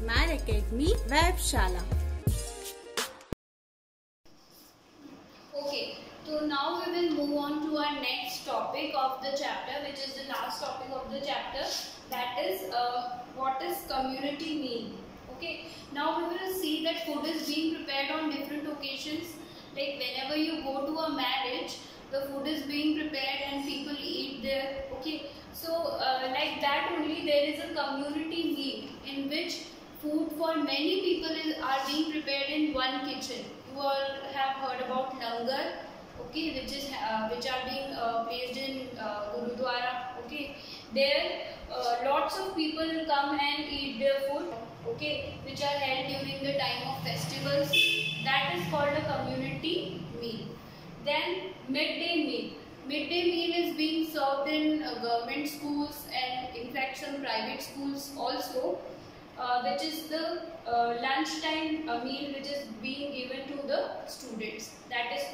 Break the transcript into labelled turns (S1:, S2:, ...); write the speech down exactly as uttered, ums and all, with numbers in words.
S1: Admire Academy Webshala.
S2: Okay, so now we will move on to our next topic of the chapter, which is the last topic of the chapter, that is uh, what is community meal. Okay, now we will see that food is being prepared on different occasions. Like whenever you go to a marriage, the food is being prepared and people eat there. Okay, so uh, like that only there is a community meal in which food for many people is, are being prepared in one kitchen. You all have heard about langar, okay, which is uh, which are being uh, placed in uh, Gurudwara. Okay, there uh, lots of people come and eat their food. Okay, which are held during the time of festivals. That is called a community meal. Then midday meal. Midday meal is being served in uh, government schools and in fact some private schools also, uh, which is the uh, lunchtime uh, meal which is being given to the students. That is